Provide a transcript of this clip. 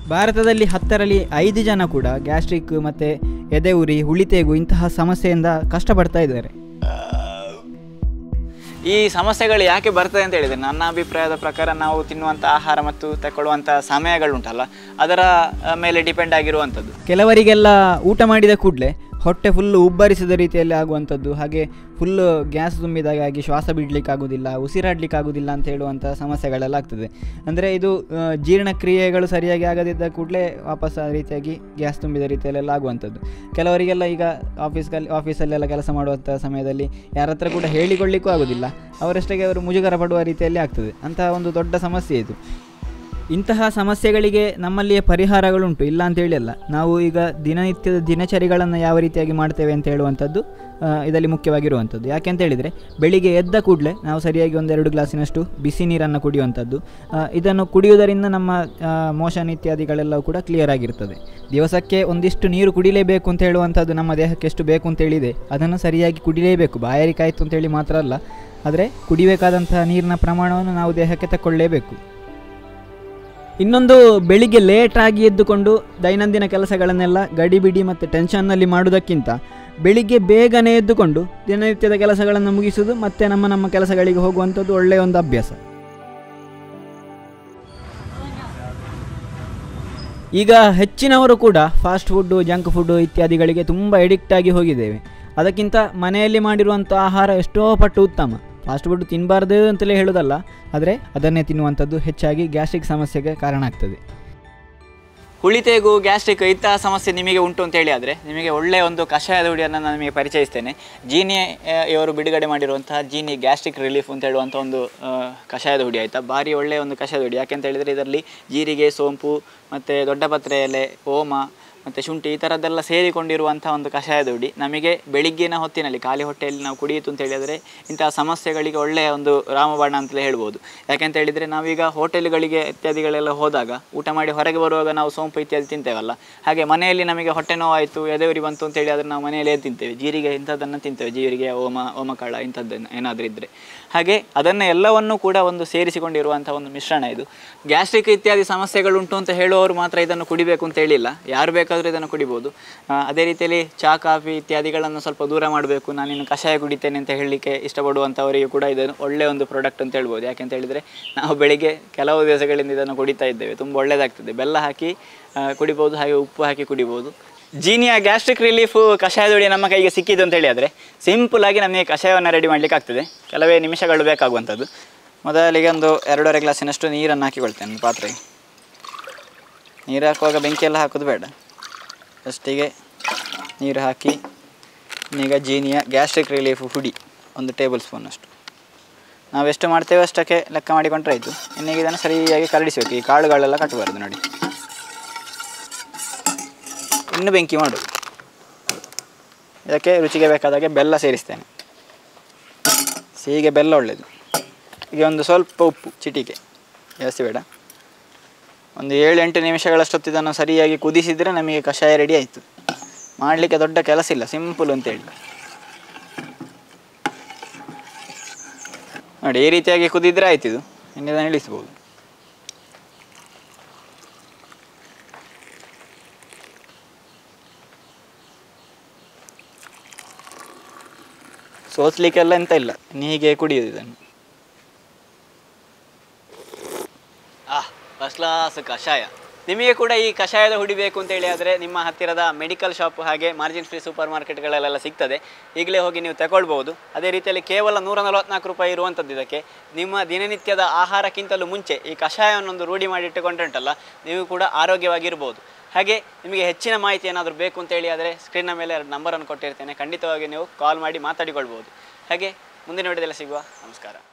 ಭಾರತದಲ್ಲಿ 10ರಲ್ಲಿ 5 ಜನ ಕೂಡ ಗ್ಯಾಸ್ಟ್ರಿಕ್ ಮತ್ತು ಎದೆ ಉರಿ, ಹುಳಿತೇಗು ಇಂತಹ ಸಮಸ್ಯೆಯಿಂದ ಕಷ್ಟಪಡ್ತಾ ಇದ್ದಾರೆ. ಈ ಸಮಸ್ಯೆಗಳು ಯಾಕೆ ಬರ್ತದೆ ಅಂತ ಹೇಳಿದರೆ, ನನ್ನ ಅಭಿಪ್ರಾಯದ ಪ್ರಕಾರ ನಾವು ತಿನ್ನುವಂಥ ಆಹಾರ ಮತ್ತು ತಗೊಳ್ಳುವಂಥ ಸಮಯಗಳುಂಟಲ್ಲ, ಅದರ ಮೇಲೆ ಡಿಪೆಂಡ್ ಆಗಿರುವಂಥದ್ದು. ಕೆಲವರಿಗೆಲ್ಲ ಊಟ ಮಾಡಿದ ಕೂಡಲೇ ಹೊಟ್ಟೆ ಫುಲ್ಲು ಉಬ್ಬರಿಸಿದ ರೀತಿಯಲ್ಲಿ ಆಗುವಂಥದ್ದು, ಹಾಗೆ ಫುಲ್ಲು ಗ್ಯಾಸ್ ತುಂಬಿದಾಗಿ ಶ್ವಾಸ ಬಿಡಲಿಕ್ಕಾಗೋದಿಲ್ಲ, ಉಸಿರಾಡಲಿಕ್ಕಾಗೋದಿಲ್ಲ ಅಂತ ಹೇಳುವಂಥ ಸಮಸ್ಯೆಗಳೆಲ್ಲ ಆಗ್ತದೆ. ಅಂದರೆ ಇದು ಜೀರ್ಣಕ್ರಿಯೆಗಳು ಸರಿಯಾಗಿ ಆಗದಿದ್ದ ಕೂಡಲೇ ವಾಪಸ್ ಆ ರೀತಿಯಾಗಿ ಗ್ಯಾಸ್ ತುಂಬಿದ ರೀತಿಯಲ್ಲೆಲ್ಲ ಆಗುವಂಥದ್ದು. ಕೆಲವರಿಗೆಲ್ಲ ಈಗ ಆಫೀಸಲ್ಲೆಲ್ಲ ಕೆಲಸ ಮಾಡುವಂಥ ಸಮಯದಲ್ಲಿ ಯಾರ ಹತ್ರ ಕೂಡ ಹೇಳಿಕೊಳ್ಳಿಕ್ಕೂ ಆಗೋದಿಲ್ಲ, ಅವರಷ್ಟಕ್ಕೆ ಅವರು ಮುಜುಗರ ಪಡುವ ರೀತಿಯಲ್ಲಿ ಆಗ್ತದೆ. ಅಂತಹ ಒಂದು ದೊಡ್ಡ ಸಮಸ್ಯೆ ಇದು. ಇಂತಹ ಸಮಸ್ಯೆಗಳಿಗೆ ನಮ್ಮಲ್ಲಿಯೇ ಪರಿಹಾರಗಳುಂಟು, ಇಲ್ಲ ಅಂತೇಳಿ ಅಲ್ಲ. ನಾವು ಈಗ ದಿನನಿತ್ಯದ ದಿನಚರಿಗಳನ್ನು ಯಾವ ರೀತಿಯಾಗಿ ಮಾಡ್ತೇವೆ ಅಂತ ಹೇಳುವಂಥದ್ದು ಇದರಲ್ಲಿ ಮುಖ್ಯವಾಗಿರುವಂಥದ್ದು. ಯಾಕೆ ಅಂತ ಹೇಳಿದರೆ, ಬೆಳಿಗ್ಗೆ ಎದ್ದ ಕೂಡಲೇ ನಾವು ಸರಿಯಾಗಿ 1-2 ಗ್ಲಾಸಿನಷ್ಟು ಬಿಸಿ ನೀರನ್ನು ಕುಡಿಯುವಂಥದ್ದು. ಇದನ್ನು ಕುಡಿಯುವುದರಿಂದ ನಮ್ಮ ಮೋಷನ್ ಇತ್ಯಾದಿಗಳೆಲ್ಲವೂ ಕೂಡ ಕ್ಲಿಯರ್ ಆಗಿರ್ತದೆ. ದಿವಸಕ್ಕೆ ಒಂದಿಷ್ಟು ನೀರು ಕುಡಿಲೇಬೇಕು ಅಂತ ಹೇಳುವಂಥದ್ದು ನಮ್ಮ ದೇಹಕ್ಕೆ ಎಷ್ಟು ಬೇಕು ಅಂತೇಳಿದೆ ಅದನ್ನು ಸರಿಯಾಗಿ ಕುಡಿಲೇಬೇಕು. ಬಾಯಾರಿಕಾಯಿತು ಅಂತೇಳಿ ಮಾತ್ರ ಅಲ್ಲ, ಆದರೆ ಕುಡಿಬೇಕಾದಂತಹ ನೀರಿನ ಪ್ರಮಾಣವನ್ನು ನಾವು ದೇಹಕ್ಕೆ ತಗೊಳ್ಳೇಬೇಕು. ಇನ್ನೊಂದು, ಬೆಳಿಗ್ಗೆ ಲೇಟಾಗಿ ಎದ್ದುಕೊಂಡು ದೈನಂದಿನ ಕೆಲಸಗಳನ್ನೆಲ್ಲ ಗಡಿಬಿಡಿ ಮತ್ತು ಟೆನ್ಷನ್ನಲ್ಲಿ ಮಾಡುವುದಕ್ಕಿಂತ ಬೆಳಿಗ್ಗೆ ಬೇಗನೆ ಎದ್ದುಕೊಂಡು ದಿನನಿತ್ಯದ ಕೆಲಸಗಳನ್ನು ಮುಗಿಸುವುದು ಮತ್ತು ನಮ್ಮ ಕೆಲಸಗಳಿಗೆ ಹೋಗುವಂಥದ್ದು ಒಳ್ಳೆಯ ಒಂದು ಅಭ್ಯಾಸ. ಈಗ ಹೆಚ್ಚಿನವರು ಕೂಡ ಫಾಸ್ಟ್ ಫುಡ್ಡು, ಜಂಕ್ ಫುಡ್ಡು ಇತ್ಯಾದಿಗಳಿಗೆ ತುಂಬ ಎಡಿಕ್ಟ್ ಆಗಿ ಹೋಗಿದ್ದೇವೆ. ಅದಕ್ಕಿಂತ ಮನೆಯಲ್ಲಿ ಮಾಡಿರುವಂಥ ಆಹಾರ ಎಷ್ಟೋ ಪಟ್ಟು ಉತ್ತಮ. ಫಾಸ್ಟ್ ಫುಡ್ ತಿನ್ನಬಾರ್ದು ಅಂತಲೇ ಹೇಳೋದಲ್ಲ, ಆದರೆ ಅದನ್ನೇ ತಿನ್ನುವಂಥದ್ದು ಹೆಚ್ಚಾಗಿ ಗ್ಯಾಸ್ಟ್ರಿಕ್ ಸಮಸ್ಯೆಗೆ ಕಾರಣ ಆಗ್ತದೆ. ಹುಳಿತೇಗು, ಗ್ಯಾಸ್ಟ್ರಿಕ್ ಇಂತಹ ಸಮಸ್ಯೆ ನಿಮಗೆ ಉಂಟು ಅಂತೇಳಿ ಆದರೆ ನಿಮಗೆ ಒಳ್ಳೆಯ ಒಂದು ಕಷಾಯದ ಹುಡಿಯನ್ನು ನಾನು ನಿಮಗೆ ಪರಿಚಯಿಸ್ತೇನೆ. ಜೀನಿ ಇವರು ಬಿಡುಗಡೆ ಮಾಡಿರುವಂತಹ ಜೀನಿ ಗ್ಯಾಸ್ಟ್ರಿಕ್ ರಿಲೀಫ್ ಅಂತ ಹೇಳುವಂಥ ಒಂದು ಕಷಾಯದ ಹುಡಿ, ಆಯಿತಾ. ಭಾರಿ ಒಳ್ಳೆಯ ಒಂದು ಕಷಾಯದ ಹುಡಿ. ಯಾಕೆಂತ ಹೇಳಿದರೆ ಇದರಲ್ಲಿ ಜೀರಿಗೆ, ಸೋಂಪು ಮತ್ತು ದೊಡ್ಡಪತ್ರೆ ಎಲೆ, ಓಮ ಮತ್ತು ಶುಂಠಿ ಈ ಥರದ್ದೆಲ್ಲ ಸೇರಿಕೊಂಡಿರುವಂಥ ಒಂದು ಕಷಾಯದ ಹುಡಿ ನಮಗೆ ಬೆಳಿಗ್ಗಿನ ಹೊತ್ತಿನಲ್ಲಿ ಖಾಲಿ ಹೊಟ್ಟೆಯಲ್ಲಿ ನಾವು ಕುಡಿಯಿತು ಅಂತ ಹೇಳಿದರೆ ಇಂತಹ ಸಮಸ್ಯೆಗಳಿಗೆ ಒಳ್ಳೆಯ ಒಂದು ರಾಮಬಾಣ ಅಂತಲೇ ಹೇಳ್ಬೋದು. ಯಾಕೆಂತ ಹೇಳಿದರೆ ನಾವೀಗ ಹೋಟೆಲ್ಗಳಿಗೆ ಇತ್ಯಾದಿಗಳೆಲ್ಲ ಹೋದಾಗ ಊಟ ಮಾಡಿ ಹೊರಗೆ ಬರುವಾಗ ನಾವು ಸೋಂಪು ಇತ್ಯಾದಿ ತಿಂತೇವಲ್ಲ, ಹಾಗೆ ಮನೆಯಲ್ಲಿ ನಮಗೆ ಹೊಟ್ಟೆ ನೋವಾಯಿತು, ಎದೆಯುರಿ ಬಂತು ಅಂತೇಳಿ ಆದರೆ ನಾವು ಮನೆಯಲ್ಲೇ ತಿಂತೇವೆ. ಜೀರಿಗೆ ಇಂಥದ್ದನ್ನು ತಿಂತೇವೆ, ಜೀರಿಗೆ, ಓಮಕಾಳ ಇಂಥದ್ದನ್ನು ಏನಾದರೂ ಇದ್ದರೆ. ಹಾಗೆ ಅದನ್ನು ಎಲ್ಲವನ್ನೂ ಕೂಡ ಒಂದು ಸೇರಿಸಿಕೊಂಡಿರುವಂಥ ಒಂದು ಮಿಶ್ರಣ ಇದು. ಗ್ಯಾಸ್ಟ್ರಿಕ್ ಇತ್ಯಾದಿ ಸಮಸ್ಯೆಗಳುಂಟು ಅಂತ ಹೇಳುವವರು ಮಾತ್ರ ಇದನ್ನು ಕುಡಿಬೇಕು ಅಂತ ಹೇಳಿಲ್ಲ, ಯಾರು ಬೇಕಾದರೂ ಇದನ್ನು ಕುಡಿಬೋದು. ಅದೇ ರೀತಿಯಲ್ಲಿ ಚಹಾ, ಕಾಫಿ ಇತ್ಯಾದಿಗಳನ್ನು ಸ್ವಲ್ಪ ದೂರ ಮಾಡಬೇಕು, ನಾನಿನ್ನು ಕಷಾಯ ಕುಡಿತೇನೆ ಅಂತ ಹೇಳಲಿಕ್ಕೆ ಇಷ್ಟಪಡುವಂಥವರಿಗೆ ಕೂಡ ಇದನ್ನು ಒಳ್ಳೆಯ ಒಂದು ಪ್ರಾಡಕ್ಟ್ ಅಂತ ಹೇಳ್ಬೋದು. ಯಾಕೆಂತ ಹೇಳಿದರೆ ನಾವು ಬೆಳಿಗ್ಗೆ ಕೆಲವು ದಿವಸಗಳಿಂದ ಇದನ್ನು ಕುಡಿತಾ ಇದ್ದೇವೆ, ತುಂಬ ಒಳ್ಳೆಯದಾಗ್ತದೆ. ಬೆಲ್ಲ ಹಾಕಿ ಕುಡಿಬೋದು, ಹಾಗೆ ಉಪ್ಪು ಹಾಕಿ ಕುಡಿಬೋದು. ಜೀನಿಯ ಗ್ಯಾಸ್ಟ್ರಿಕ್ ರಿಲೀಫು ಕಷಾಯದ ಹುಡಿ ನಮ್ಮ ಕೈಗೆ ಸಿಕ್ಕಿದ್ದು ಅಂತ ಹೇಳಿ ಆದರೆ ಸಿಂಪಲಾಗಿ ನಮಗೆ ಕಷಾಯವನ್ನು ರೆಡಿ ಮಾಡಲಿಕ್ಕೆ ಆಗ್ತದೆ. ಕೆಲವೇ ನಿಮಿಷಗಳು ಬೇಕಾಗುವಂಥದ್ದು. ಮೊದಲಿಗೆ ಒಂದು 2.5 ಗ್ಲಾಸಿನಷ್ಟು ನೀರನ್ನು ಹಾಕಿಕೊಳ್ತೇನೆ ಪಾತ್ರೆಗೆ. ನೀರು ಹಾಕುವಾಗ ಬೆಂಕಿಯೆಲ್ಲ ಹಾಕೋದು ಬೇಡ, ಫಸ್ಟಿಗೆ ನೀರು ಹಾಕಿ ಈಗ ಜೀನಿಯ ಗ್ಯಾಸ್ಟ್ರಿಕ್ ರಿಲೀಫ್ ಹುಡಿ 1 ಟೇಬಲ್ ಸ್ಪೂನಷ್ಟು ನಾವೆಷ್ಟು ಮಾಡ್ತೇವೆ ಅಷ್ಟಕ್ಕೆ ಲೆಕ್ಕ ಮಾಡಿಕೊಂಡ್ರೆ ಆಯಿತು. ಇನ್ನೀಗ ಇದನ್ನು ಸರಿಯಾಗಿ ಕರಡಿಸಬೇಕು. ಈ ಕಾಳುಗಳೆಲ್ಲ ಕಟ್ಟಬಾರ್ದು ನೋಡಿ. ಇನ್ನು ಬೆಂಕಿ ಮಾಡು. ಇದಕ್ಕೆ ರುಚಿಗೆ ಬೇಕಾದಾಗೆ ಬೆಲ್ಲ ಸೇರಿಸ್ತೇನೆ. ಸಿಹಿಗೆ ಬೆಲ್ಲ ಒಳ್ಳೆಯದು. ಈಗ ಒಂದು ಸ್ವಲ್ಪ ಉಪ್ಪು, ಚಿಟಿಕೆ, ಜಾಸ್ತಿ ಬೇಡ. ಒಂದು 7-8 ನಿಮಿಷಗಳಷ್ಟೊತ್ತು ಇದನ್ನು ಸರಿಯಾಗಿ ಕುದಿಸಿದರೆ ನಮಗೆ ಕಷಾಯ ರೆಡಿ ಆಯಿತು. ಮಾಡಲಿಕ್ಕೆ ದೊಡ್ಡ ಕೆಲಸ ಇಲ್ಲ, ಸಿಂಪಲ್ ಅಂತೇಳಿ ನೋಡಿ. ಈ ರೀತಿಯಾಗಿ ಕುದಿದ್ರೆ ಆಯ್ತು. ಇದು ಇನ್ನು ಇದನ್ನು ಇಳಿಸ್ಬೋದು. ಸೋಸಲಿಕ್ಕೆಲ್ಲ ಎಂತ ಇಲ್ಲ, ಹೀಗೆ ಕುಡಿಯೋದು ಇದನ್ನು. ಫಸ್ಟ್ ಕ್ಲಾಸ್ ಕಷಾಯ. ನಿಮಗೆ ಕೂಡ ಈ ಕಷಾಯದ ಹುಡಿ ಬೇಕು ಅಂತೇಳಿ ಆದರೆ ನಿಮ್ಮ ಹತ್ತಿರದ ಮೆಡಿಕಲ್ ಶಾಪ್ ಹಾಗೆ ಮಾರ್ಜಿನ್ ಫ್ರೀ ಸೂಪರ್ ಮಾರ್ಕೆಟ್ಗಳಲ್ಲೆಲ್ಲ ಸಿಗ್ತದೆ. ಈಗಲೇ ಹೋಗಿ ನೀವು ತಗೊಳ್ಬೋದು. ಅದೇ ರೀತಿಯಲ್ಲಿ ಕೇವಲ 144 ರೂಪಾಯಿ ಇರುವಂಥದ್ದು. ಇದಕ್ಕೆ ನಿಮ್ಮ ದಿನನಿತ್ಯದ ಆಹಾರಕ್ಕಿಂತಲೂ ಮುಂಚೆ ಈ ಕಷಾಯವನ್ನೊಂದು ರೂಢಿ ಮಾಡಿಟ್ಟುಕೊಂಡ್ರೆ ಉಂಟಲ್ಲ, ನೀವು ಕೂಡ ಆರೋಗ್ಯವಾಗಿರ್ಬೋದು. ಹಾಗೆ ನಿಮಗೆ ಹೆಚ್ಚಿನ ಮಾಹಿತಿ ಏನಾದರೂ ಬೇಕು ಅಂತೇಳಿ ಆದರೆ ಸ್ಕ್ರೀನ್ನ ಮೇಲೆ 2 ನಂಬರನ್ನು ಕೊಟ್ಟಿರ್ತೇನೆ, ಖಂಡಿತವಾಗಿ ನೀವು ಕಾಲ್ ಮಾಡಿ ಮಾತಾಡಿಕೊಳ್ಬೋದು. ಹಾಗೆ ಮುಂದಿನ ವಿಡಿಯೋದಲ್ಲಿ ಸಿಗುವ. ನಮಸ್ಕಾರ.